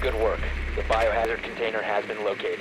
Good work. The biohazard container has been located.